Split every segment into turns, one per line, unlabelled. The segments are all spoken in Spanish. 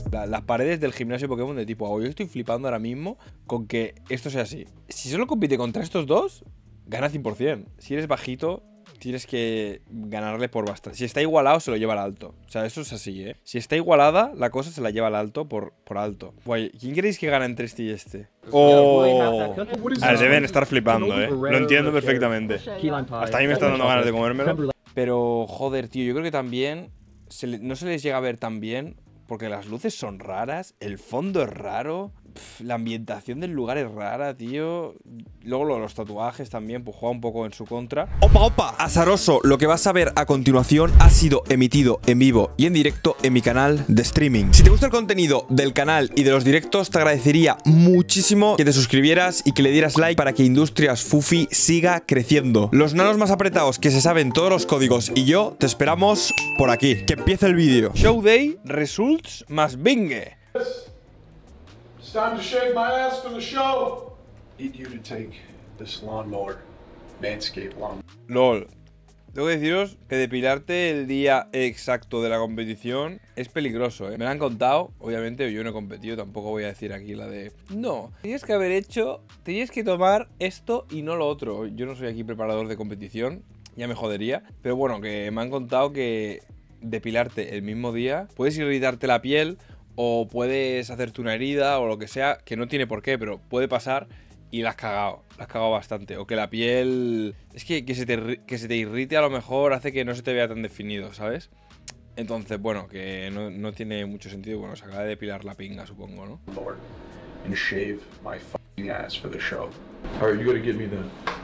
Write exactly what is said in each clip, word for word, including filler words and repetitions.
la, las paredes del gimnasio Pokémon de tipo agua. Yo estoy flipando ahora mismo con que esto sea así. Si solo compite contra estos dos, gana cien por cien. Si eres bajito, tienes que ganarle por bastante. Si está igualado, se lo lleva al alto. O sea, eso es así, ¿eh? Si está igualada, la cosa se la lleva al alto por, por alto. Guay, ¿quién creéis que gana entre este y este? ¡Oh! A ver, deben estar flipando, ¿eh? Lo entiendo perfectamente. Hasta a mí me están dando ganas de comérmelo. Pero, joder, tío, yo creo que también se le, no se les llega a ver tan bien porque las luces son raras, el fondo es raro, pf, la ambientación del lugar es rara, tío. Luego lo, los tatuajes también, pues juega un poco en su contra. ¡Opa, opa! Azaroso, lo que vas a ver a continuación ha sido emitido en vivo y en directo en mi canal de streaming. Si te gusta el contenido del canal y de los directos, te agradecería muchísimo que te suscribieras y que le dieras like para que Industrias Fufi siga creciendo. Los nanos más apretados que se saben todos los códigos y yo te esperamos por aquí. Que empiece el vídeo. Show Day, Results más Binge.
It's time to shave my ass for the show. Need you to take this lawnmower, Manscaped lawnmower.
LOL. Tengo que deciros que depilarte el día exacto de la competición es peligroso, ¿eh? Me lo han contado, obviamente yo no he competido, tampoco voy a decir aquí la de... No, tenías que haber hecho, tenías que tomar esto y no lo otro. Yo no soy aquí preparador de competición, ya me jodería. Pero bueno, que me han contado que depilarte el mismo día puedes irritarte la piel o puedes hacerte una herida o lo que sea, que no tiene por qué, pero puede pasar y la has cagado, la has cagado bastante. O que la piel... Es que, que, se te, que se te irrite a lo mejor hace que no se te vea tan definido, ¿sabes? Entonces, bueno, que no, no tiene mucho sentido. Bueno, se acaba de depilar la pinga, supongo, ¿no?
And shave my fucking ass for the show. Alright, you gotta give me the...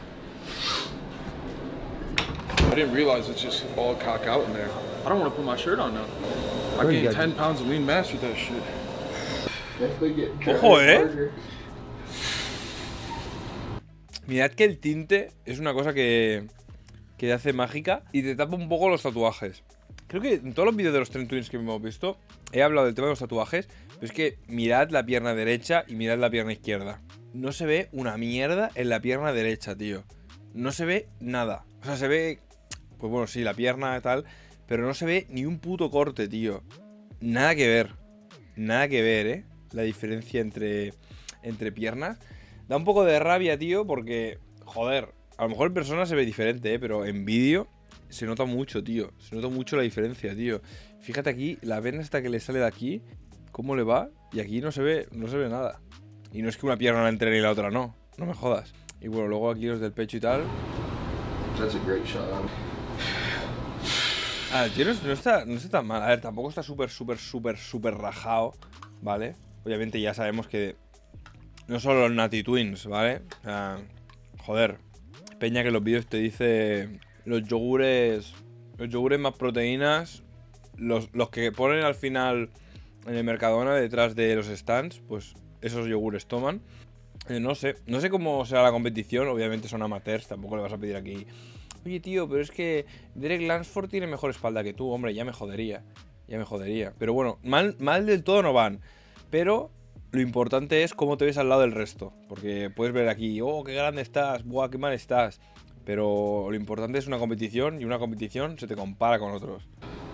I didn't realize it's just all cock out in there. I don't want to put my shirt on now. I gained ten pounds of lean mass with that shit.
Ojo, eh. Mirad que el tinte es una cosa que, que hace mágica y te tapa un poco los tatuajes. Creo que en todos los vídeos de los Trend Twins que hemos visto he hablado del tema de los tatuajes, pero es que mirad la pierna derecha y mirad la pierna izquierda. No se ve una mierda en la pierna derecha, tío. No se ve nada. O sea, se ve... Pues bueno, sí, la pierna y tal, pero no se ve ni un puto corte, tío. Nada que ver. Nada que ver, ¿eh? La diferencia entre, entre piernas. Da un poco de rabia, tío, porque... Joder, a lo mejor en persona se ve diferente, ¿eh? Pero en vídeo se nota mucho, tío. Se nota mucho la diferencia, tío. Fíjate aquí, la vena esta que le sale de aquí, cómo le va, y aquí no se ve, no se ve nada. Y no es que una pierna la entre y la otra no. No me jodas. Y bueno, luego aquí los del pecho y tal.
That's a great shot.
Ah, el tío no, no, está, no está tan mal. A ver, tampoco está súper, súper, súper, súper rajado, ¿vale? Obviamente ya sabemos que no solo los Natty Twins, ¿vale? O sea, joder, peña que en los vídeos te dice los yogures, los yogures más proteínas, los, los que ponen al final en el Mercadona detrás de los stands, pues esos yogures toman. Eh, no sé, no sé cómo será la competición, obviamente son amateurs, tampoco le vas a pedir aquí... Oye, tío, pero es que Derek Lansford tiene mejor espalda que tú, hombre, ya me jodería. Ya me jodería. Pero bueno, mal, mal del todo no van. Pero lo importante es cómo te ves al lado del resto. Porque puedes ver aquí, oh, qué grande estás, buah, qué mal estás. Pero lo importante es una competición y una competición se te compara con otros.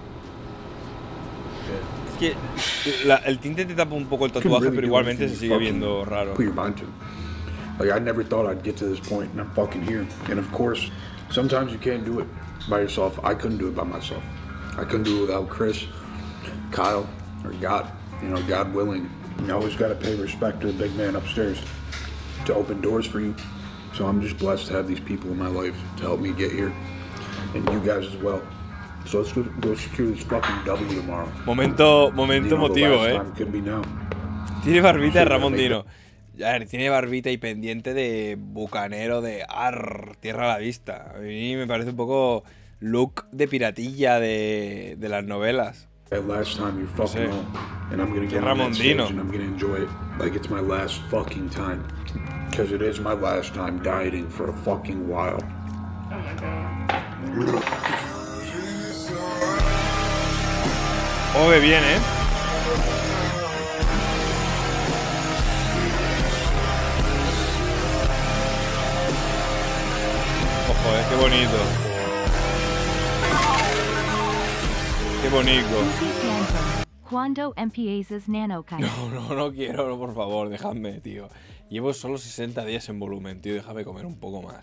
Es que la, el tinte te tapa un poco el tatuaje, pero igualmente se sigue viendo raro.
Like, I never thought I'd get to this point, and I'm fucking here. And of course... Sometimes you can't do it by yourself. I couldn't do it by myself. I couldn't do it without Chris, Kyle, or God. You know, God willing. You always got to pay respect to the big man upstairs to open doors for you. So I'm just blessed to have these people in my life to help me get here, and you guys as well. So let's go, go secure this fucking W tomorrow.
Momento, momento emotivo, eh. Tiene barbita de Ramón Dino. A ver, tiene barbita y pendiente de bucanero de arr, tierra a la vista. A mí me parece un poco look de piratilla de, de las novelas. No sé. Qué Ramón Dino. Oh, qué bien, eh. Joder, qué bonito. Qué bonito.
Cuando empiezas nanocai.
No, no, no quiero, no, por favor, dejadme, tío. Llevo solo sesenta días en volumen, tío, déjame comer un poco más.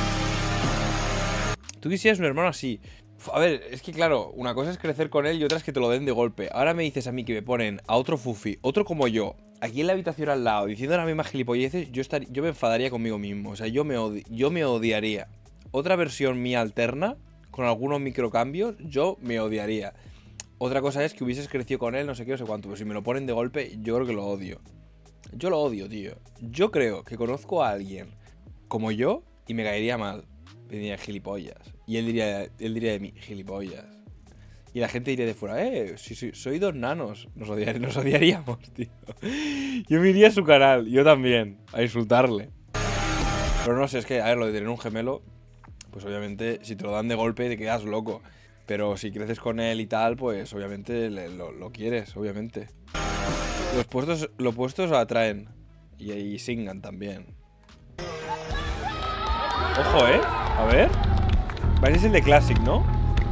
Tú quisieras un hermano así. A ver, es que claro, una cosa es crecer con él y otra es que te lo den de golpe. Ahora me dices a mí que me ponen a otro fufi, otro como yo, aquí en la habitación al lado, diciendo las mismas gilipolleces, yo, estaría, yo me enfadaría conmigo mismo. O sea, yo me, odi yo me odiaría. Otra versión mía alterna, con algunos microcambios, yo me odiaría. Otra cosa es que hubieses crecido con él, no sé qué, no sé cuánto. Pero si me lo ponen de golpe, yo creo que lo odio. Yo lo odio, tío. Yo creo que conozco a alguien como yo y me caería mal. Me diría gilipollas. Y él diría, él diría de mí, gilipollas. Y la gente diría de fuera, eh, sí, sí, soy dos nanos. Nos, odiar, nos odiaríamos, tío. Yo me iría a su canal, yo también, a insultarle. Pero no sé, es que, a ver, lo de tener un gemelo, pues obviamente, si te lo dan de golpe, te quedas loco. Pero si creces con él y tal, pues obviamente le, lo, lo quieres, obviamente. Los puestos, los puestos atraen. Y ahí singan también. Ojo, ¿eh? A ver. Vale, es el de Classic, ¿no?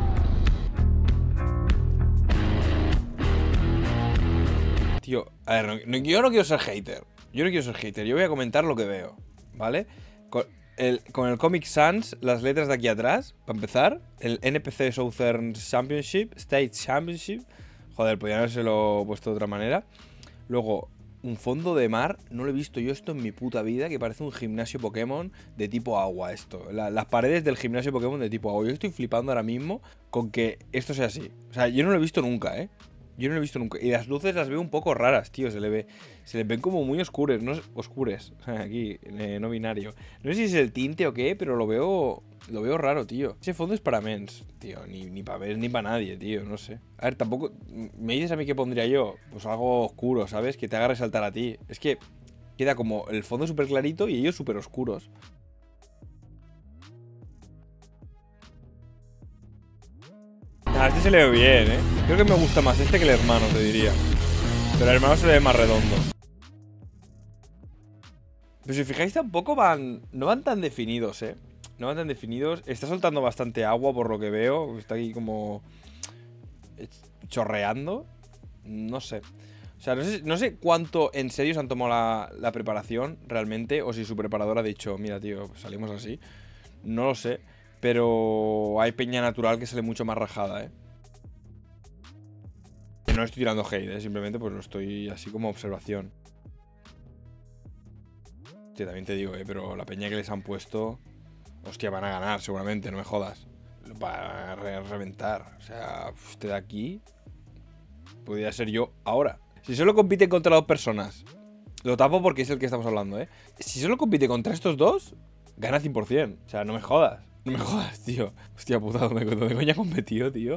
Tío, a ver, no, no, yo no quiero ser hater. Yo no quiero ser hater. Yo voy a comentar lo que veo, ¿vale? Con el, con el Comic Sans, las letras de aquí atrás, para empezar. El N P C Southern Championship, State Championship. Joder, podrían habérselo puesto de otra manera. Luego, un fondo de mar. No lo he visto yo esto en mi puta vida. Que parece un gimnasio Pokémon de tipo agua esto. La, las paredes del gimnasio Pokémon de tipo agua. Yo estoy flipando ahora mismo con que esto sea así. O sea, yo no lo he visto nunca, ¿eh? Yo no lo he visto nunca. Y las luces las veo un poco raras, tío. Se le ve, se le ven como muy oscuras. No, oscures. Aquí, eh, no binario. No sé si es el tinte o qué, pero lo veo... Lo veo raro, tío. Ese fondo es para mens, tío. Ni, ni para ver ni para nadie, tío. No sé. A ver, tampoco... ¿Me dices a mí qué pondría yo? Pues algo oscuro, ¿sabes? Que te haga resaltar a ti. Es que queda como el fondo súper clarito y ellos súper oscuros. Ah, este se le ve bien, ¿eh? Creo que me gusta más este que el hermano, te diría. Pero el hermano se le ve más redondo. Pero si os fijáis, tampoco van... No van tan definidos, ¿eh? No van tan definidos. Está soltando bastante agua por lo que veo. Está aquí como... chorreando. No sé. O sea, no sé, no sé cuánto en serio se han tomado la, la preparación realmente. O si su preparador ha dicho, mira, tío, pues salimos así. No lo sé. Pero hay peña natural que sale mucho más rajada, ¿eh? No estoy tirando hate, ¿eh? Simplemente pues lo estoy así como observación. Hostia, también te digo, ¿eh? Pero la peña que les han puesto... Hostia, van a ganar seguramente, no me jodas. Van a re reventar. O sea, este de aquí... Podría ser yo ahora. Si solo compite contra dos personas... Lo tapo porque es el que estamos hablando, ¿eh? Si solo compite contra estos dos... Gana cien por cien. O sea, no me jodas. No me jodas, tío. Hostia puta, ¿dónde, dónde coño ha competido, tío?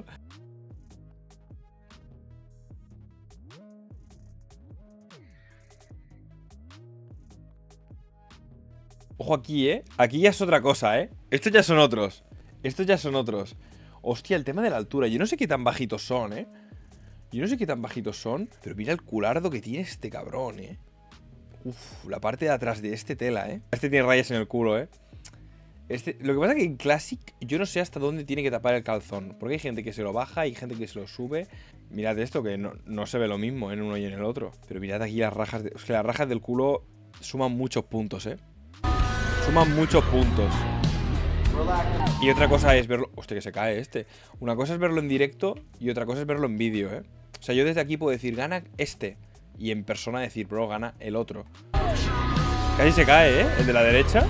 Ojo aquí, ¿eh? Aquí ya es otra cosa, ¿eh? Estos ya son otros. Estos ya son otros. Hostia, el tema de la altura. Yo no sé qué tan bajitos son, ¿eh? Yo no sé qué tan bajitos son. Pero mira el culardo que tiene este cabrón, ¿eh? Uf, la parte de atrás de este tela, ¿eh? Este tiene rayas en el culo, ¿eh? Este, lo que pasa es que en Classic yo no sé hasta dónde tiene que tapar el calzón. Porque hay gente que se lo baja, hay gente que se lo sube. Mirad esto, que no, no se ve lo mismo en uno y en el otro. Pero mirad aquí las rajas de... Es que las rajas del culo suman muchos puntos, ¿eh? Suman muchos puntos. Y otra cosa es verlo... Hostia, que se cae este. Una cosa es verlo en directo y otra cosa es verlo en vídeo, ¿eh? O sea, yo desde aquí puedo decir, gana este. Y en persona decir, bro, gana el otro. Casi se cae, ¿eh? El de la derecha.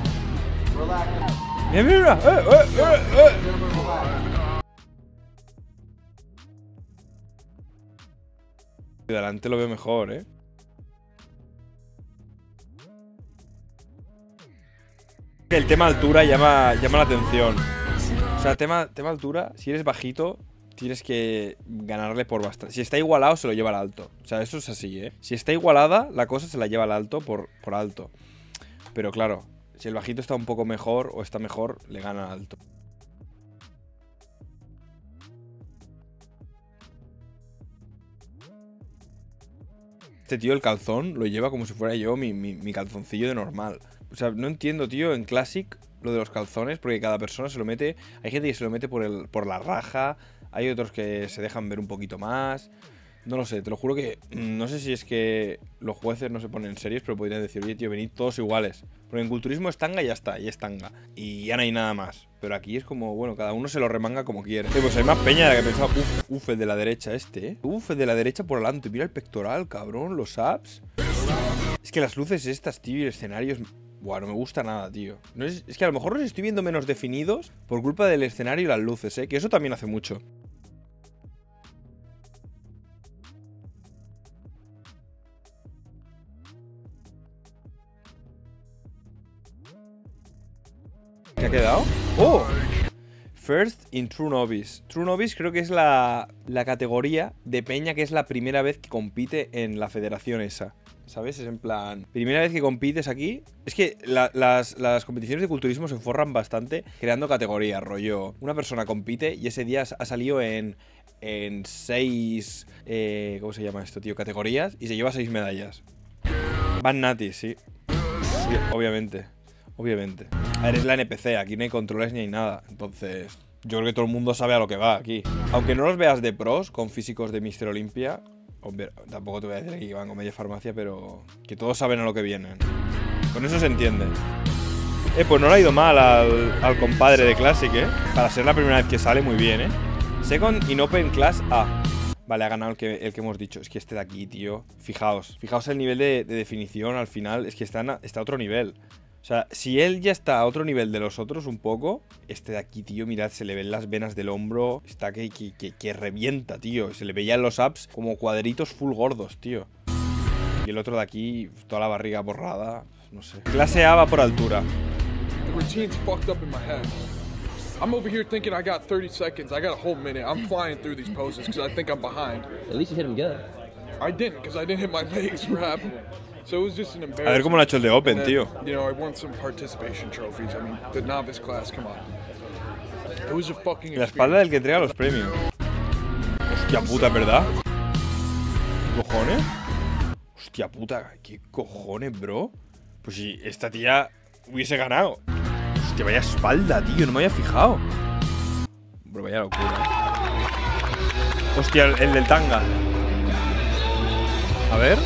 Mira, mira, eh, eh, eh, eh. De delante lo veo mejor, ¿eh? El tema altura llama, llama la atención. O sea, tema, tema altura, si eres bajito, tienes que ganarle por bastante. Si está igualado, se lo lleva al alto. O sea, eso es así, ¿eh? Si está igualada, la cosa se la lleva al alto por, por alto. Pero claro, si el bajito está un poco mejor o está mejor, le gana al alto. Este tío el calzón lo lleva como si fuera yo mi, mi, mi calzoncillo de normal. O sea, no entiendo, tío, en Classic lo de los calzones, porque cada persona se lo mete... Hay gente que se lo mete por, el, por la raja, hay otros que se dejan ver un poquito más... No lo sé, te lo juro que... No sé si es que los jueces no se ponen serios, pero podrían decir, oye, tío, venid todos iguales. Porque en culturismo es tanga y ya está, y es tanga. Y ya no hay nada más. Pero aquí es como, bueno, cada uno se lo remanga como quiere. Sí, pues hay más peña de la que pensaba. Uf, uf, el de la derecha este, ¿eh? Uf, el de la derecha por adelante. Mira el pectoral, cabrón, los abs. Es que las luces estas, tío, y el escenario es... Buah, no me gusta nada, tío. No es... es que a lo mejor los estoy viendo menos definidos por culpa del escenario y las luces, ¿eh? Que eso también hace mucho. ¿Qué ha quedado? ¡Oh! First in True Novice. True Novice creo que es la, la categoría de peña que es la primera vez que compite en la federación esa. ¿Sabes? Es en plan... Primera vez que compites aquí... Es que la, las, las competiciones de culturismo se forran bastante creando categorías, rollo. Una persona compite y ese día ha salido en... En seis... Eh, ¿Cómo se llama esto, tío? Categorías y se lleva seis medallas. Van natis, sí. Sí, obviamente. Obviamente. A ver, es la N P C, aquí no hay controles ni hay nada. Entonces, yo creo que todo el mundo sabe a lo que va aquí. Aunque no los veas de pros, con físicos de míster Olympia, hombre, tampoco te voy a decir que van con media farmacia, pero que todos saben a lo que vienen. Con eso se entiende. Eh, pues no le ha ido mal al, al compadre de Classic, eh. Para ser la primera vez que sale, muy bien, eh. Second in Open Class A. Vale, ha ganado el que, el que hemos dicho. Es que este de aquí, tío. Fijaos. Fijaos el nivel de, de definición al final. Es que está, en, está a otro nivel. O sea, si él ya está a otro nivel de los otros un poco, este de aquí, tío, mirad, se le ven las venas del hombro. Está que, que, que, que revienta, tío. Se le veían los abs como cuadritos full gordos, tío. Y el otro de aquí, toda la barriga borrada. No sé. Clase A va por altura.
The routine's fucked up in my head. I'm over here thinking I got thirty seconds. I got a whole minute. I'm flying through these poses because I think I'm behind.
At least you hit him good.
I didn't because I didn't hit my legs rap. So it was just an embarrassment.
A ver cómo lo ha hecho el de Open,
then,
tío.
You know, I won some participation trophies. I mean, the novice class, come on. It was a fucking
La espalda del que entrega los premios. Hostia puta, ¿verdad? ¿Qué cojones? Hostia puta, ¿qué cojones, bro? Pues si esta tía hubiese ganado. Hostia, vaya espalda, tío, no me había fijado. Bro, vaya locura. Hostia, el, el del tanga. A ver.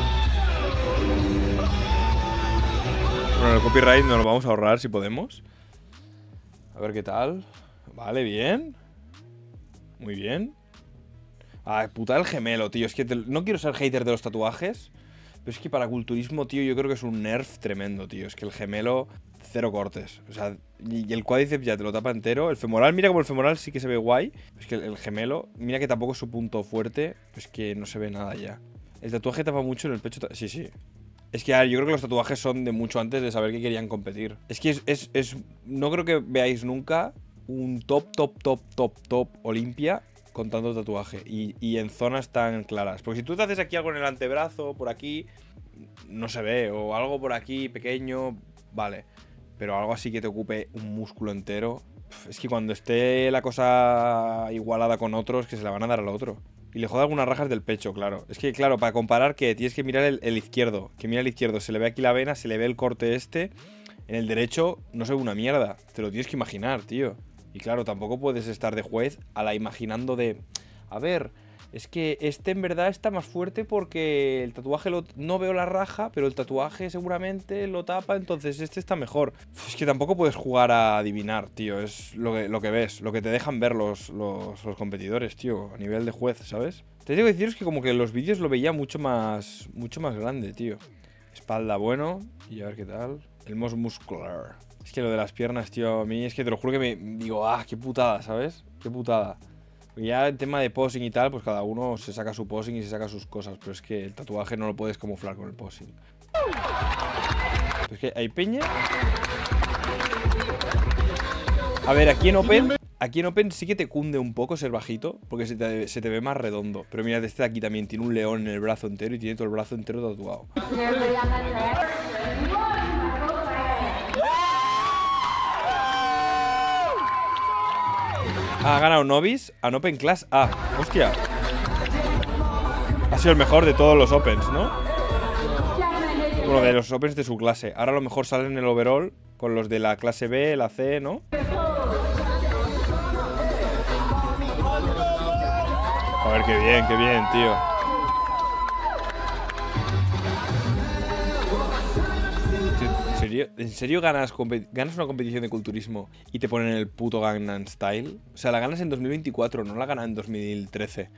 Bueno, el copyright nos lo vamos a ahorrar si podemos. A ver qué tal. Vale, bien. Muy bien. Ah, puta el gemelo, tío. Es que te... no quiero ser hater de los tatuajes, pero es que para culturismo, tío, yo creo que es un nerf tremendo, tío. Es que el gemelo, cero cortes. O sea, y el cuádriceps ya te lo tapa entero. El femoral, mira como el femoral sí que se ve guay. Es que el gemelo, mira que tampoco es su punto fuerte. Es que no se ve nada ya. El tatuaje tapa mucho en el pecho. Sí, sí. Es que a ver, yo creo que los tatuajes son de mucho antes de saber que querían competir. Es que es, es, es... No creo que veáis nunca un top, top, top, top, top Olympia con tanto tatuaje. Y, y en zonas tan claras. Porque si tú te haces aquí algo en el antebrazo, por aquí, no se ve. O algo por aquí pequeño, vale. Pero algo así que te ocupe un músculo entero. Es que cuando esté la cosa igualada con otros, que se la van a dar al otro. Y le joda algunas rajas del pecho, claro. Es que, claro, para comparar, que tienes que mirar el, el izquierdo. Que mira el izquierdo, se le ve aquí la vena, se le ve el corte este. En el derecho no se ve una mierda. Te lo tienes que imaginar, tío. Y claro, tampoco puedes estar de juez a la imaginando de... A ver, es que este en verdad está más fuerte porque el tatuaje lo, no veo la raja, pero el tatuaje seguramente lo tapa, entonces este está mejor. Es que tampoco puedes jugar a adivinar, tío. Es lo que, lo que ves, lo que te dejan ver los, los, los competidores, tío, a nivel de juez, ¿sabes? Te tengo que decir es que como que en los vídeos lo veía mucho más, mucho más grande, tío. Espalda bueno, y a ver qué tal. El most muscular. Es que lo de las piernas, tío, a mí es que te lo juro que me digo, ah, qué putada, ¿sabes? Qué putada. Ya en tema de posing y tal, pues cada uno se saca su posing y se saca sus cosas. Pero es que el tatuaje no lo puedes camuflar con el posing. Es que hay peña. A ver, aquí en Open, aquí en Open sí que te cunde un poco ser bajito, porque se te, se te ve más redondo. Pero mira, este de aquí también tiene un león en el brazo entero y tiene todo el brazo entero tatuado. Ha ganado Novice a Open Class A. Hostia. Ha sido el mejor de todos los Opens, ¿no? Bueno, de los Opens de su clase. Ahora a lo mejor sale en el overall con los de la clase B, la C, ¿no? A ver, qué bien, qué bien, tío. serio? ¿En serio ganas, ganas una competición de culturismo y te ponen el puto Gangnam Style? O sea, la ganas en dos mil veinticuatro, no la ganas en dos mil trece.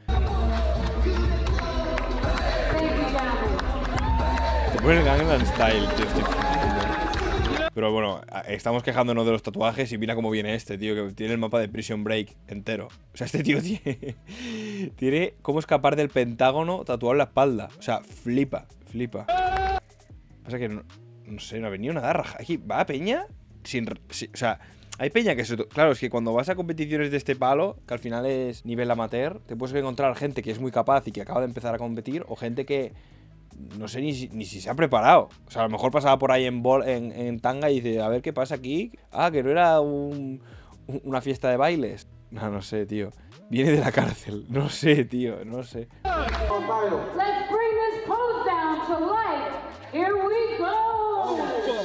Te ponen el Gangnam Style, tío, estoy flipando. Pero bueno, estamos quejándonos de los tatuajes y mira cómo viene este, tío, que tiene el mapa de Prison Break entero. O sea, este tío tiene, tiene cómo escapar del Pentágono tatuado en la espalda. O sea, flipa, flipa. Pasa que no, no sé, no ha venido nada raja. Aquí va a peña sin, sin... O sea, hay peña que... Se, claro, es que cuando vas a competiciones de este palo, que al final es nivel amateur, te puedes encontrar gente que es muy capaz y que acaba de empezar a competir, o gente que... No sé ni si, ni si se ha preparado. O sea, a lo mejor pasaba por ahí en, bol, en, en tanga y dice, a ver qué pasa aquí. Ah, que no era un, una fiesta de bailes. No, no sé, tío. Viene de la cárcel. No sé, tío, no sé.
Let's bring this pose down to life. Here we go.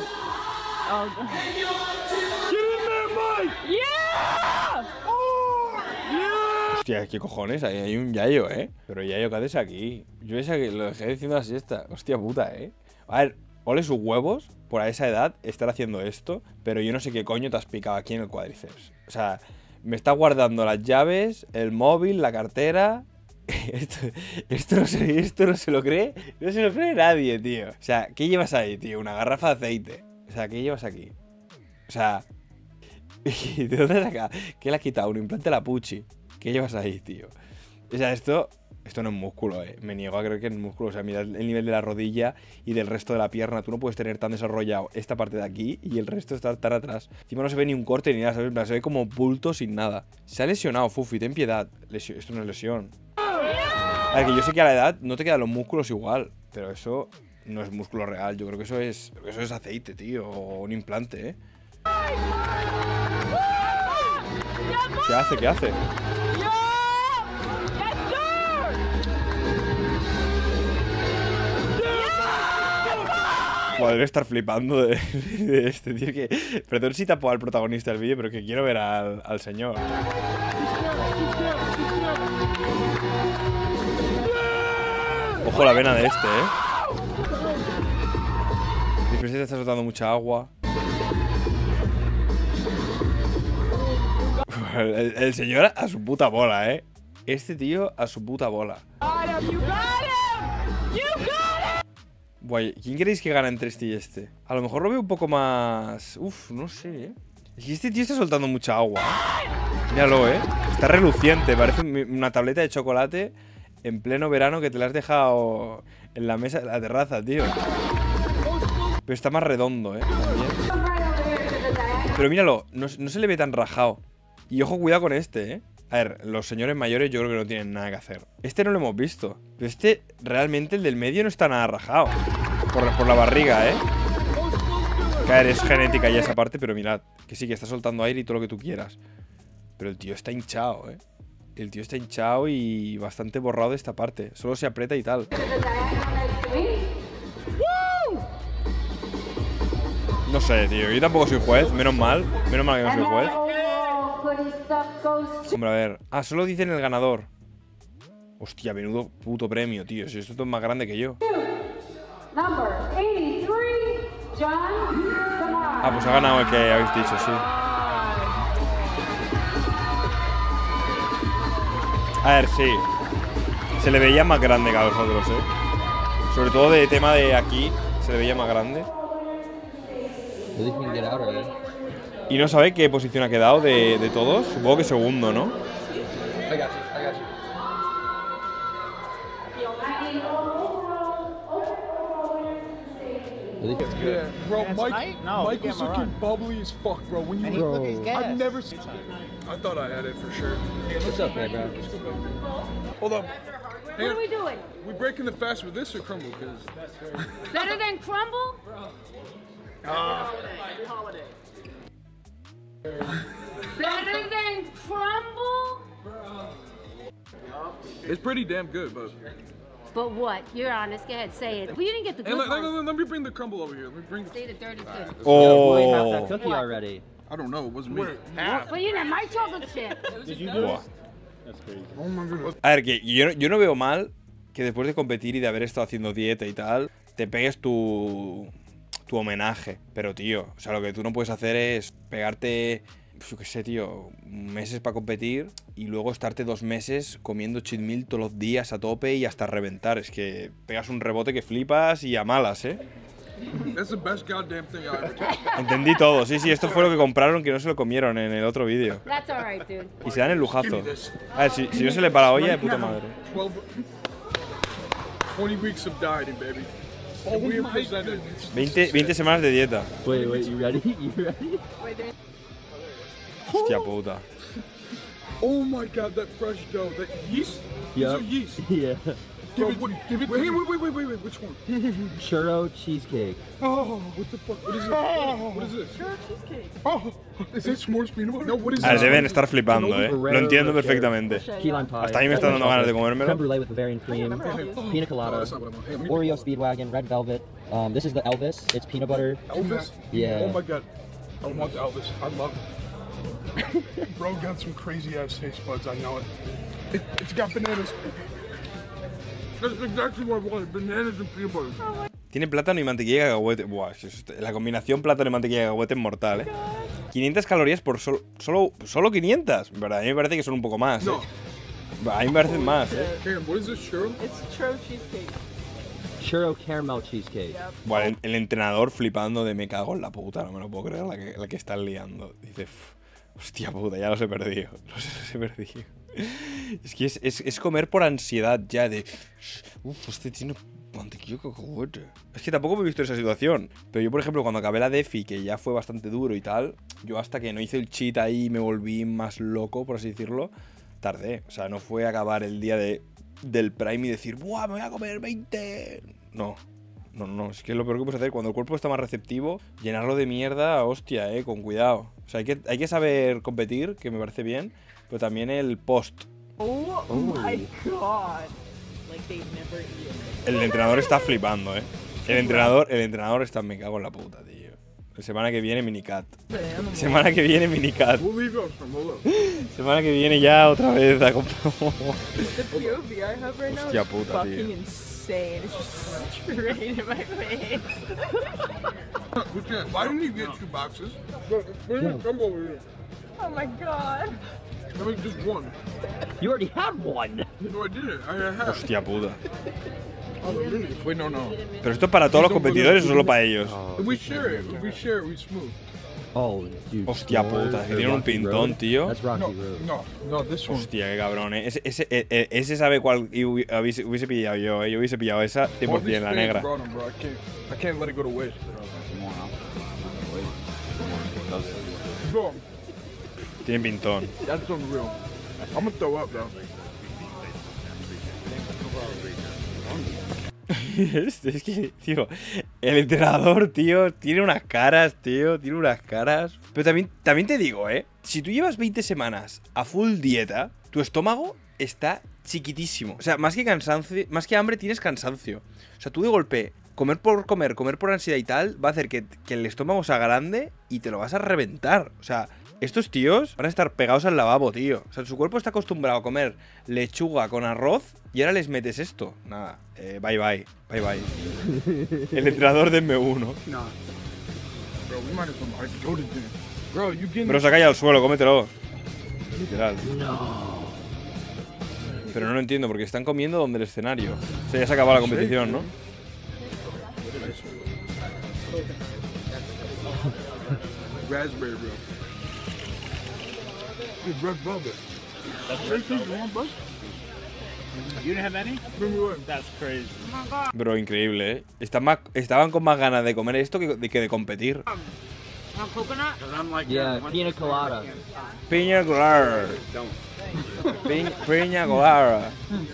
Hostia, ¿qué cojones? Ahí hay un Yayo, ¿eh? Pero Yayo, ¿qué haces aquí? Yo esa que lo dejé diciendo la siesta. Hostia puta, ¿eh? A ver, ole sus huevos por a esa edad estar haciendo esto, pero yo no sé qué coño te has picado aquí en el cuádriceps. O sea, me está guardando las llaves, el móvil, la cartera... Esto, esto, no se, esto no se lo cree, no se lo cree nadie, tío. O sea, ¿qué llevas ahí, tío? Una garrafa de aceite. O sea, ¿qué llevas aquí? O sea, ¿de dónde saca? ¿Qué le has quitado? Un implante a la Pucci. ¿Qué llevas ahí, tío? O sea, esto esto no es músculo, eh. Me niego a creer que es músculo. O sea, mira el nivel de la rodilla y del resto de la pierna. Tú no puedes tener tan desarrollado esta parte de aquí y el resto estar tan atrás. Encima no se ve ni un corte ni nada, ¿sabes? Se ve como bulto sin nada. Se ha lesionado, Fufi, ten piedad. Lesio- esto no es lesión. A ver, que yo sé que a la edad no te quedan los músculos igual, pero eso no es músculo real. Yo creo que eso es, creo que eso es aceite, tío, o un implante, ¿eh? ¿Qué hace? ¿Qué hace? Podría estar flipando de, de este tío que... Perdón si tapo al protagonista del vídeo, pero que quiero ver al, al señor. Ojo la vena de este, ¿eh? Después se está soltando mucha agua. El, el señor a su puta bola, ¿eh? Este tío a su puta bola. Guay, ¿quién creéis que gana entre este y este? A lo mejor lo veo un poco más... Uf, no sé, ¿eh? Es que este tío está soltando mucha agua, ¿eh? Míralo, ¿eh? Está reluciente, parece una tableta de chocolate en pleno verano que te la has dejado en la mesa de la terraza, tío. Pero está más redondo, ¿eh? También. Pero míralo, no, no se le ve tan rajado. Y ojo, cuidado con este, ¿eh? A ver, los señores mayores yo creo que no tienen nada que hacer. Este no lo hemos visto. Pero este, realmente, el del medio no está nada rajado. Por, por la barriga, ¿eh? Que a ver, es genética ya esa parte, pero mirad. Que sí, que está soltando aire y todo lo que tú quieras. Pero el tío está hinchado, ¿eh? El tío está hinchado y bastante borrado de esta parte. Solo se aprieta y tal. No sé, tío. Yo tampoco soy juez. Menos mal. Menos mal que no soy juez. Hombre, a ver. Ah, solo dicen el ganador. Hostia, menudo puto premio, tío. Si esto es más grande que yo. Ah, pues ha ganado el que habéis dicho, sí. A ver, sí. Se le veía más grande que a los otros, eh. Sobre todo de tema de aquí. Se le veía más grande. Y no sabe qué posición ha quedado de, de todos. Supongo que segundo, ¿no?
Yeah, bro,
That's
Mike,
tight? No,
Mike
you
was
can't
looking
run.
bubbly as fuck, bro. When you
And he
bro,
took his gas.
I've never seen. I thought I had it for sure.
What's up, there, bro?
Hold up.
What are we doing?
We breaking the fast with this or crumble? Cause
Better than crumble? Better than crumble?
it's pretty damn good, but.
But what? You're honest. Go ahead, say it. Well, you didn't get the
Hey,
good
let, let,
one.
let, let me bring the crumble over here. Let me bring.
Say the dirty thing.
Oh.
Cookie already.
I don't know. It wasn't me.
Well, you didn't my chocolate chip.
Buah.
Oh my goodness.
A ver, que yo, yo no veo mal que después de competir y de haber estado haciendo dieta y tal, te pegues tu... tu homenaje. Pero, tío, o sea, lo que tú no puedes hacer es pegarte, yo qué sé, tío, meses para competir y luego estarte dos meses comiendo cheat meal todos los días a tope y hasta reventar. Es que pegas un rebote que flipas y a malas, ¿eh?
That's the best goddamn thing I ever tasted.
Entendí todo, sí, sí, esto fue lo que compraron que no se lo comieron en el otro vídeo.
That's alright, dude.
Y se dan el lujazo. A ver, si, si no se le para la olla, de puta madre.
twelve, twenty weeks of dieting, baby. All we have presented.
veinte, veinte semanas de dieta.
Wait, wait, you ready? You ready?
Hostia puta.
Oh my god, that fresh dough, that yeast? These
Yep.
are yeast.
Yeah.
Give it, give it. Wait, wait, wait, wait, wait, wait. Which one?
Churro cheesecake.
Oh, what the fuck? What is it? What is this? Churro cheesecake. Oh, is that s'mores peanut butter? No, what is
A ver,
this?
deben estar flipando, eh. Lo entiendo perfectamente.
Key lime pie.
Hasta a mí me está dando ganas de
Creme
comérmelo.
brulee with Bavarian cream. Pina colada.
That's not what I want. Hey, let me-
Oreo Speedwagon. Red velvet. Um, this is the Elvis. It's peanut butter.
Elvis?
Yeah.
Oh my god. I want the Elvis. I love it. Bro got some crazy ass taste buds, I know it. it it's got bananas. That's exactly what I wanted. Bananas and peanut butter.
Tiene plátano y mantequilla de cacahuete. Buah, es- es- la combinación plátano y mantequilla de cacahuete es mortal, eh. quinientas calorías por solo, solo, solo quinientas. ¿Verdad? A mí me parece que son un poco más, eh.
No.
A mí me parecen más, eh.
Damn, what is this, churro?
It's churro cheesecake.
Churro caramel cheesecake.
Buah, el, el entrenador flipando de me cago en la puta, no me lo puedo creer la que, la que están liando. Dice, "Uf, hostia puta, ya los he perdido. Los, los he perdido. Es que es, es, es comer por ansiedad ya de, uff, este tiene mantequilla de cacahuete. Es que tampoco me he visto en esa situación. Pero yo, por ejemplo, cuando acabé la Defi, que ya fue bastante duro y tal, yo hasta que no hice el cheat ahí y me volví más loco, por así decirlo, tardé. O sea, no fue acabar el día de, del Prime y decir, ¡buah, me voy a comer veinte! No. No, no, es que lo peor que puedes hacer cuando el cuerpo está más receptivo, llenarlo de mierda, hostia, eh, con cuidado. O sea, hay que, hay que saber competir, que me parece bien, pero también el post.
Oh, my god. Like they've never eaten.
El entrenador está flipando, eh. El entrenador, el entrenador está, me cago en la puta, tío. La semana que viene minicat. Semana que viene minicat.
We'll leave those from below.
Semana que viene ya otra vez a comprar.
The P O V R hub right now
Hostia
is
puta,
fucking
tío.
insane. It's just straight in my face.
We can't. Why didn't you get two boxes? Come over here.
Oh my god.
I mean, just one.
You already had one.
No, I didn't. I had half.
Hostia puta.
Oh, the mini. Wait, no, no.
¿Pero esto es para todos los competidores o solo para ellos?
If we share it, if we share it, we smooth.
Oh, dude.
Hostia
s'mores
puta, que
or
tiene un
Rocky
pintón,
Road?
tío.
That's Rocky
No,
Road.
no, no, this one.
Hostia, qué cabrón, eh. Ese, ese, eh, eh, ese sabe cuál hubi- hubiese, hubiese pillado yo, eh. Yo hubiese pillado esa cien por
All these
cien, la
fans
negra.
brought 'em, bro. I can't, I can't let it go to waste. Bro,
Tiene pintón.
that's unreal. I'm gonna throw up, though.
es, es que, tío, el entrenador, tío, tiene unas caras, tío, tiene unas caras. Pero también, también te digo, eh, si tú llevas veinte semanas a full dieta, tu estómago está chiquitísimo. O sea, más que cansancio, más que hambre, tienes cansancio. O sea, tú de golpe, comer por comer, comer por ansiedad y tal, va a hacer que, que el estómago sea grande y te lo vas a reventar. O sea, estos tíos van a estar pegados al lavabo, tío. O sea, su cuerpo está acostumbrado a comer lechuga con arroz y ahora les metes esto. Nada, eh, bye bye, bye bye. El entrenador de M uno.
Nah. Bro, we might as well like, go to gym. Bro, you getting
Pero se ha caído al suelo, cómetelo. Literal. No. Pero no lo entiendo, porque están comiendo donde el escenario. O sea, ya se acabó la competición, ¿no?
raspberry, bro. Dude, red velvet. That's crazy. You want, bro?
You didn't have any?
Bring me away.
That's crazy.
Bro, increíble, ¿eh? Están más, estaban con más ganas de comer esto que de, que de competir.
coconut?
I'm like,
Yeah, pina colada.
Piña colada. Piña, piña colada.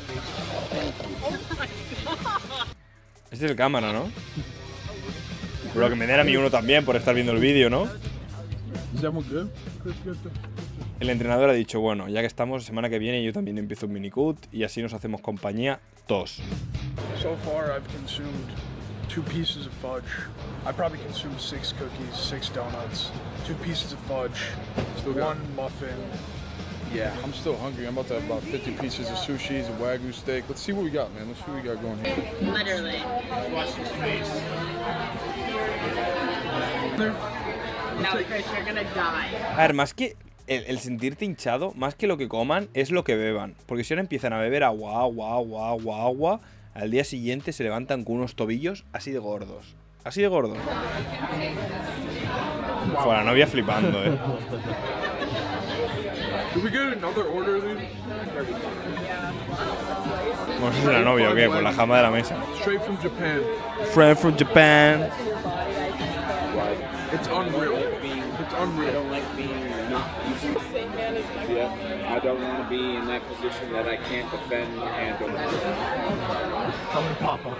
Este es el cámara, ¿no? Bro, que me den a mí uno también por estar viendo el vídeo, ¿no?
Is that one good? Good, good, good.
El entrenador ha dicho, bueno, ya que estamos, semana que viene yo también empiezo un minicut y así nos hacemos compañía todos.
So far, I've consumed two pieces of fudge. I probably consumed six cookies, six donuts, two pieces of fudge, one muffin, Yeah, I'm still hungry. I'm about to have about fifty pieces of sushi, a wagyu steak. Let's see what we got, man. Let's see what we got going here.
Literally.
Watch his face.
No, Chris, you're gonna die.
A ver, más que el, el sentirte hinchado, más que lo que coman, es lo que beban. Porque si ahora empiezan a beber agua, agua, agua, agua, agua, al día siguiente se levantan con unos tobillos así de gordos. Así de gordos. Fue la novia flipando, eh.
Did we get another order of these?
Bueno, ¿eso es la novia o qué? Pues la jama de la mesa.
Straight from Japan.
Friend from Japan.
It's unreal. It's unreal.
I don't like being not yeah, I don't want to be in that position that I can't defend and don't.
Come and Papa.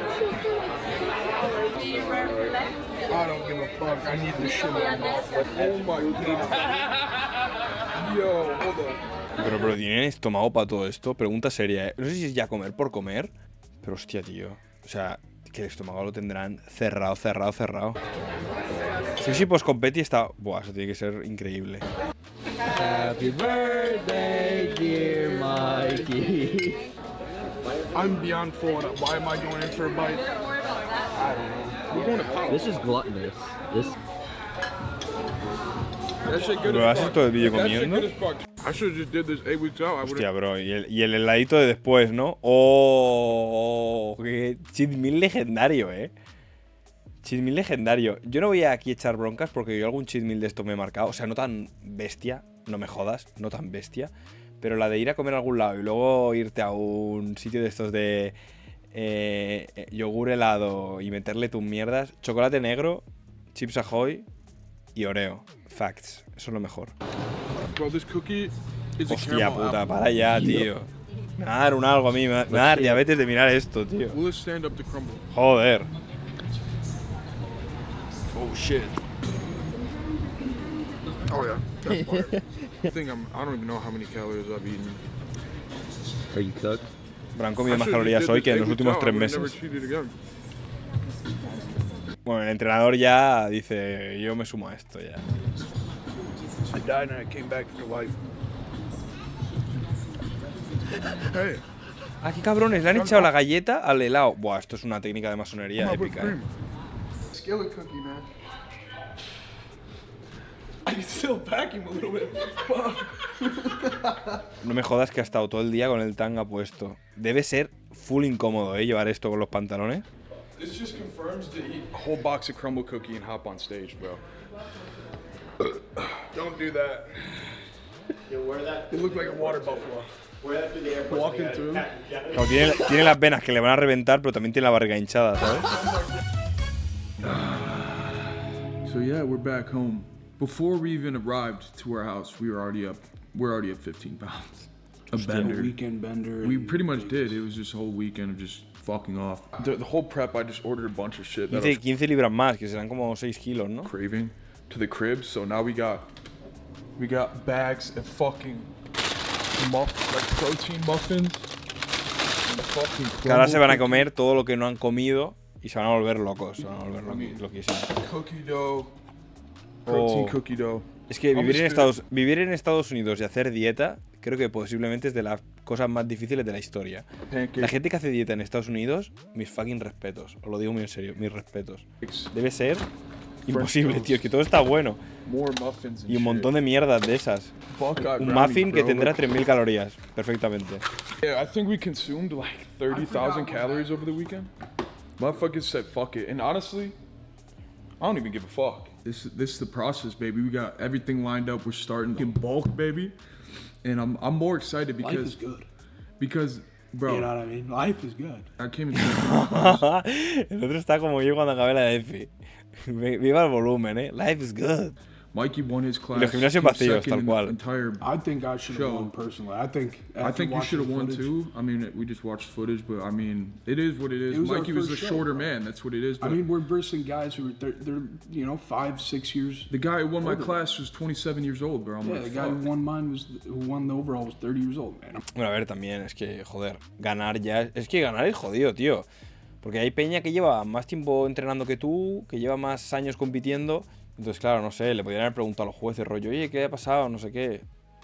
I don't give a fuck. I need this shit on my mouth. Oh my god. Yo, hold on.
Pero, pero ¿tienen estómago para todo esto? Pregunta seria, ¿eh? No sé si es ya comer por comer, pero hostia, tío. O sea, que el estómago lo tendrán cerrado, cerrado, cerrado. Sushi post competi está... Buah, eso tiene que ser increíble.
Happy birthday, dear Mikey.
I'm beyond full. Why am I going in for a bite? I don't know. We're going to Pop.
This is gluttonous. This.
That shit good
¿Pero
as
haces
fuck.
todo el vídeo
That shit
comiendo?
good as fuck. I should have just did this eight weeks out. I would
Hostia,
have.
bro. Y el, y el heladito de después, ¿no? ¡Oh! ¡Qué cheat meal legendario, eh! Cheat meal legendario. Yo no voy a aquí echar broncas porque yo algún cheat meal de esto me he marcado. O sea, no tan bestia. No me jodas. No tan bestia. Pero la de ir a comer a algún lado y luego irte a un sitio de estos de eh, yogur helado y meterle tus mierdas, chocolate negro, chips ahoy y oreo. Facts. Eso es lo mejor.
Bro, this cookie is a
Hostia
caramel
puta,
apple.
para ya, tío. Me va a dar un algo a mí, me va me va a dar diabetes de mirar esto, tío.
Will it stand up to crumble?
Joder.
Oh shit. Oh yeah, that's fire. I think I'm. I don't even know how many calories I've eaten.
Are you cooked?
Pero han comido
I
más
should've
calorías
did
hoy
this
que en
eight
los
weeks
últimos
out. I
tres
would've never
meses.
cheated again.
Bueno, el entrenador ya dice, yo me sumo a esto ya.
I died and I came back for life. Hey,
Ah, qué cabrones, le han echado la galleta al helado. Buah, esto es una técnica de masonería
come on, whipped
épica, eh.
cream. Skillet cookie, man. I can still pack him a little bit. Fuck.
No me jodas que ha estado todo el día con el tanga puesto. Debe ser full incómodo, ¿eh? Llevar esto con los pantalones.
This just confirms to eat a whole box of crumble cookie and hop on stage, bro. Don't do that.
Yo, wear that.
You look like a water buffalo.
Wear that through the airport.
Walking through.
Claro, tiene, tiene las venas que le van a reventar, pero también tiene la barriga hinchada, ¿sabes?
So yeah, we're back home. Before we even arrived to our house, we were already up. We're already at fifteen pounds. A bender.
Weekend bender.
We pretty much did. It was just a whole weekend of just fucking off.
The, the whole prep, I just ordered a bunch of shit that I
Dice
was
quince libras más, que serán como seis kilos, ¿no?
craving to the crib. So now we got, we got bags of fucking muff, like protein muffins. And fucking
Que ahora se van a
crumble
comer todo lo que no han comido y se van a volver locos. Se van a volver loqui- loquísimos.
cookie dough, protein
Oh.
cookie dough.
Es que
I'm
vivir en,
just-
Estados, vivir en Estados Unidos y hacer dieta, creo que posiblemente es de las cosas más difíciles de la historia.
Pancakes.
La gente que hace dieta en Estados Unidos, mis fucking respetos. Os lo digo muy en serio, mis respetos. Debe ser imposible,
toast.
tío. Es que todo está bueno.
More muffins and
Y un montón de mierdas de esas. Un muffin que tendrá tres mil calorías, perfectamente.
Yeah, I think we consumed like thirty thousand calories over the weekend. Motherfuckers said fuck it. And honestly, I don't even give a fuck.
This this is the process, baby. We got everything lined up. We're starting in bulk, baby. And I'm I'm more excited because
Life is good.
because bro,
You know what I mean? Life is good.
I came into
El otro está como yo cuando acabé la F. Viva el volumen, eh. Life is good.
Mikey won his class.
Y los gimnasios
He was
vacíos,
second
tal
in the
cual.
Entire
I think I should have
show.
won personally. I think.
I think you should have won too. I mean, we just watched footage, but I mean, it is what it is.
It was our
Mikey was a
first show,
shorter
bro.
man. That's what it is.
I
But
mean, we're versing guys who are they're, they're you know five, six years.
the guy who won my
older.
class was twenty-seven years old, bro. I'm
Yeah,
like,
the guy who
fuck.
won mine was who won the overall was thirty years old, man.
Bueno, a ver, también, es que, joder, ganar ya... Es que ganar es jodido, tío. Porque hay peña que lleva más tiempo entrenando que tú, que lleva más años compitiendo. Entonces, claro, no sé, le podrían haber preguntado a los jueces, rollo, oye, ¿qué ha pasado? No sé qué.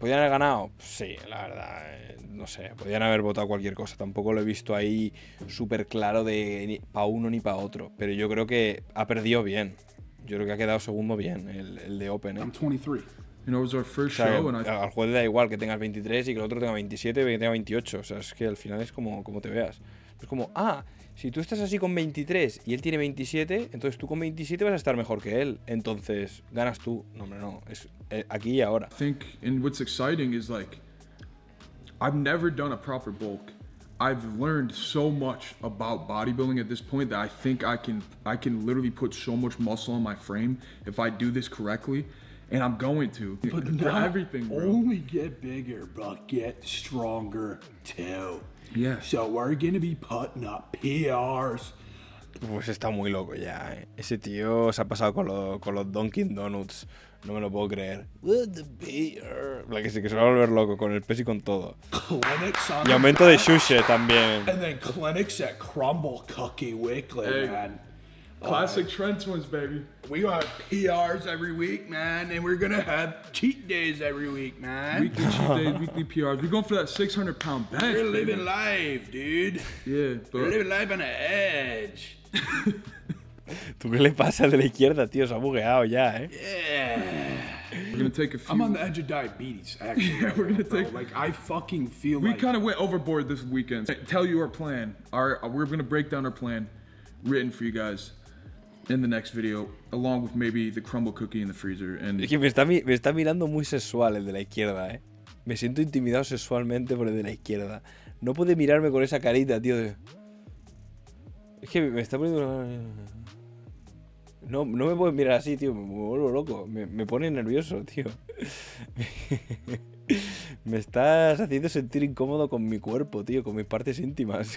¿Podrían haber ganado? Sí, la verdad, eh, no sé. Podrían haber votado cualquier cosa. Tampoco lo he visto ahí súper claro de ni para uno ni para otro. Pero yo creo que ha perdido bien. Yo creo que ha quedado segundo bien el, el de Open, ¿eh?
I'm twenty-three.
You know, it was our first
O sea,
show, and I
al juez le da igual que tengas veintitrés y que el otro tenga veintisiete y que tenga veintiocho. O sea, es que al final es como, como te veas. Es como, ah, si tú estás así con veintitrés y él tiene veintisiete, entonces tú con veintisiete vas a estar mejor que él. Entonces, ganas tú. No, hombre, no. Es eh, aquí y ahora.
I think, and what's exciting is like, I've never done a proper bulk. I've learned so much about bodybuilding at this point that I think I can, I can literally put so much muscle on my frame if I do this correctly. And I'm going to.
But
for
not
everything, bro.
only get bigger, but get stronger too.
Yeah.
So we're gonna be putting up P Rs.
Pues está muy loco ya, ¿eh? Ese tío se ha pasado con, lo, con los Dunkin' Donuts. No me lo puedo creer. What the beer? La que sí que se va a volver loco con el peso y con todo.
Clinics on
Y aumento de Shushe también.
And then clinics at Crumble Cookie Weekly,
Hey.
man.
Classic Trent Twins, baby.
We gonna have P Rs every week, man, and we're gonna have cheat days every week, man.
Weekly cheat days, weekly P Rs. We're going for that six hundred pound bench.
We're
baby.
living life, dude.
Yeah,
We're
but
living life on the edge.
¿Tú qué le pasa al de la izquierda, tío? Se ha bugueado ya, ¿eh?
Yeah.
we're gonna take a few.
I'm on the edge of diabetes, actually.
Yeah, we're gonna
bro.
take-
Like, I fucking feel
We
like...
kind of went overboard this weekend. Tell you our plan. Our we're gonna break down our plan, written for you guys, in the next video, along with maybe the crumble cookie in the freezer. And
Es que me está, mi- me está mirando muy sexual el de la izquierda, ¿eh? Me siento intimidado sexualmente por el de la izquierda. No puede mirarme con esa carita, tío. de- Es que me está poniendo... No, no me puedes mirar así, tío. Me vuelvo loco. Me, me pone nervioso, tío. Me estás haciendo sentir incómodo con mi cuerpo, tío. Con mis partes íntimas.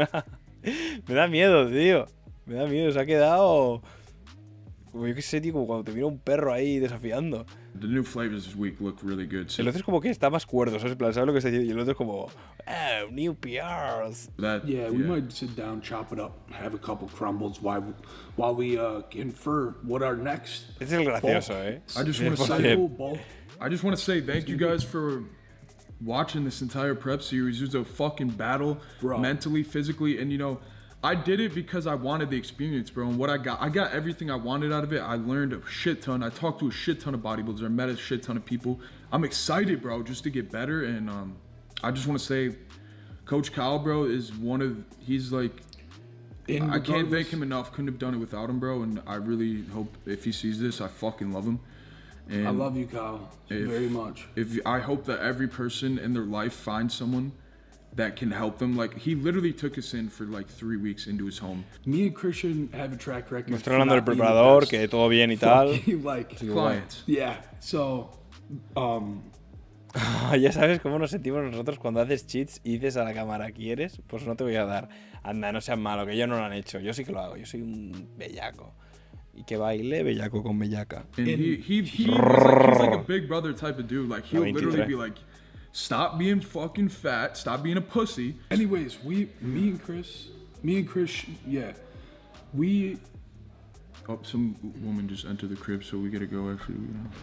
Me da miedo, tío. Me da miedo. Se ha quedado... Como yo qué sé, tío. Como cuando te mira un perro ahí desafiando.
the new flavors this week look really good. So
El otro es como que está más cuerdo, ¿sabes? En plan, ¿sabes lo que está diciendo? Y el otro es como... Oh, new P Rs.
that
Yeah, we might sit down, chop it up, have a couple crumbles while while we uh, infer what our next
Este es el gracioso, ¿eh?
I just want to
cien por
say,
cien.
cycle bulk.
I just want to say thank you guys for watching this entire prep series. It was a fucking battle,
Bro.
mentally, physically, and you know, I did it because I wanted the experience, bro. And what I got, I got everything I wanted out of it. I learned a shit ton. I talked to a shit ton of bodybuilders. I met a shit ton of people. I'm excited, bro, just to get better. And um, I just want to say, Coach Kyle, bro, is one of he's like.
And
I can't
regardless-
thank him enough. Couldn't have done it without him, bro. And I really hope if he sees this, I fucking love him. And
I love you, Kyle,
If-
very much.
If I hope that every person in their life finds someone that can help them. Like he literally took us in for like three weeks into his home.
Me and Christian have a track record.
Me estoy
for
hablando del
not being the
preparador,
best.
que todo bien y tal.
Fucking, like,
Así que bueno.
Clients.
yeah. So, um,
Ya sabes cómo nos sentimos nosotros cuando haces cheats y dices a la cámara, ¿quieres? Pues no te voy a dar. Anda, no seas malo, que ellos no lo han hecho. Yo sí que lo hago, yo soy un bellaco. Y que baile bellaco con bellaca.
And
And
he he he was like, he's like a big brother type of dude. Like he'll
La
literally
veintitrés.
be like, stop being fucking fat, stop being a pussy.
anyways, we, me and Chris, me and Chris, yeah, we,
Oh, some woman just entered the crib, so we gotta go actually. You know.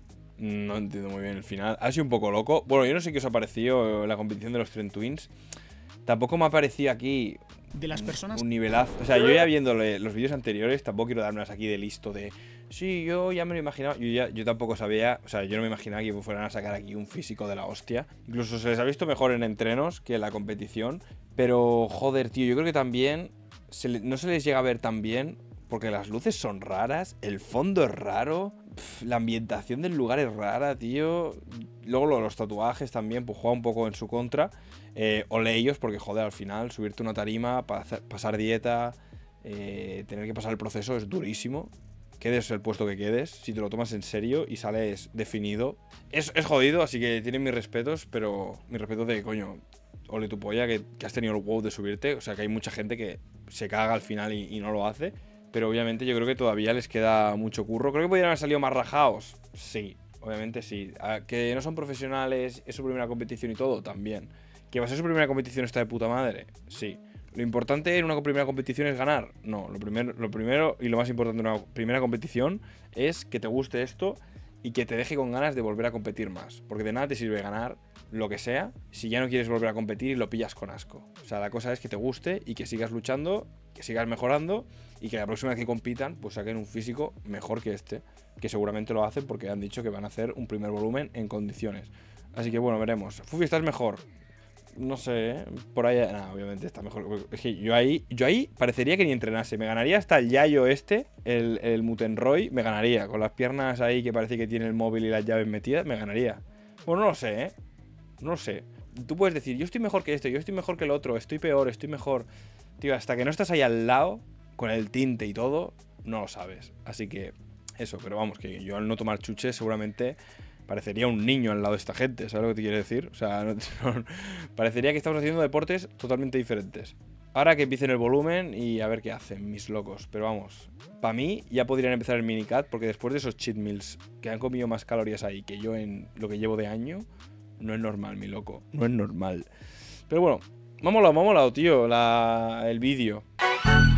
No entiendo muy bien el final. Ha sido un poco loco. Bueno, yo no sé qué os ha parecido la competición de los Trent Twins. Tampoco me ha parecido aquí
De las personas.
un nivelazo. O sea, yo ya viéndole los vídeos anteriores, tampoco quiero darme aquí de listo de. Sí, yo ya me lo imaginaba. Yo, ya, yo tampoco sabía. O sea, yo no me imaginaba que fueran a sacar aquí un físico de la hostia. Incluso se les ha visto mejor en entrenos que en la competición. Pero, joder, tío, yo creo que también se le- no se les llega a ver tan bien. Porque las luces son raras, el fondo es raro, pf, la ambientación del lugar es rara, tío. Luego lo- los tatuajes también, pues juega un poco en su contra. Eh, ole ellos, porque joder, al final subirte una tarima, pa- hacer- pasar dieta, eh, tener que pasar el proceso es durísimo. Quedes el puesto que quedes, si te lo tomas en serio y sales definido. Es, es jodido, así que tienen mis respetos, pero mis respetos de coño, ole tu polla, que, que has tenido el wow de subirte. O sea, que hay mucha gente que se caga al final y, y no lo hace. Pero obviamente yo creo que todavía les queda mucho curro. Creo que podrían haber salido más rajados. Sí, obviamente sí. A- que no son profesionales, es su primera competición y todo, también. Que va a ser su primera competición esta de puta madre, sí. Lo importante en una primera competición es ganar. No, lo primero, lo primero y lo más importante en una primera competición es que te guste esto y que te deje con ganas de volver a competir más. Porque de nada te sirve ganar lo que sea si ya no quieres volver a competir y lo pillas con asco. O sea, la cosa es que te guste y que sigas luchando, que sigas mejorando y que la próxima vez que compitan pues saquen un físico mejor que este, que seguramente lo hacen porque han dicho que van a hacer un primer volumen en condiciones. Así que bueno, veremos. Fufi, ¿estás mejor? No sé, ¿eh? Por ahí, no, obviamente está mejor. Es que yo ahí, yo ahí parecería que ni entrenase. Me ganaría hasta el Yayo este, el, el Mutenroy, me ganaría. Con las piernas ahí que parece que tiene el móvil y las llaves metidas, me ganaría. Bueno, no lo sé, ¿eh? No lo sé. Tú puedes decir, yo estoy mejor que esto, yo estoy mejor que el otro, estoy peor, estoy mejor. Tío, hasta que no estás ahí al lado, con el tinte y todo, no lo sabes. Así que, eso, pero vamos, que yo al no tomar chuches seguramente parecería un niño al lado de esta gente, ¿sabes lo que te quiero decir? O sea, no, no, parecería que estamos haciendo deportes totalmente diferentes. Ahora que empiecen el volumen y a ver qué hacen, mis locos. Pero vamos, para mí ya podrían empezar el minicat, porque después de esos cheat meals que han comido más calorías ahí que yo en lo que llevo de año, no es normal, mi loco. No es normal. Pero bueno, me ha molado, me ha molado, tío, la, el vídeo.